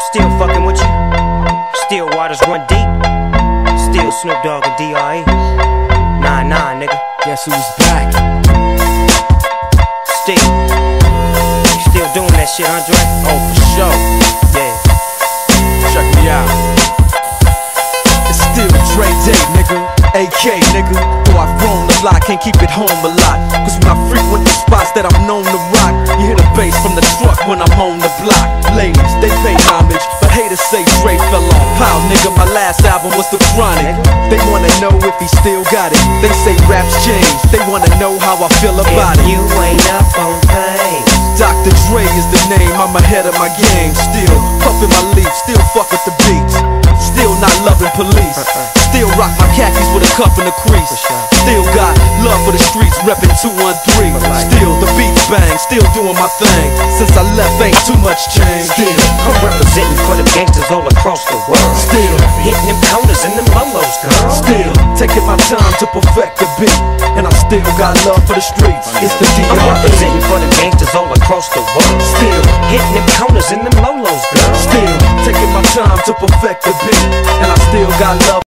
I'm still fucking with you. Still waters run deep. Still Snoop Dogg and D.R.E. 9-9, nigga. Guess who's back? Still doing that shit, Andre? Oh, for sure. Yeah. Check me out. It's still Dre Day, nigga. AK, nigga. Though I've grown a lot, can't keep it home a lot. Cause when I frequent the spots that I'm known to rock, you hear the bass from the truck when I'm on the block. Ladies, they pay homage, but haters say Dre fell off. Pow, nigga, my last album was The Chronic. They wanna know if he still got it. They say raps change, they wanna know how I feel about it. You ain't up on things. Dr. Dre is the name, I'm ahead of my game. Still puffin' my leaf, still fuck with the beats. Still not loving police. Still rock my khakis with a cuff and a crease. Still got love for the streets, reppin' 213. Still the beats bang, still doing my thing. Since I left ain't too much change. Still I'm representing for the gangsters all across the world. Still hitting them corners and them lolos, girl. Still taking my time to perfect the beat. And I still got love for the streets. It's the I'm D.R.E. representing for the gangsters all across the world. Still hitting them corners and them lolos, girl. Still taking my time to perfect the beat. And I still got love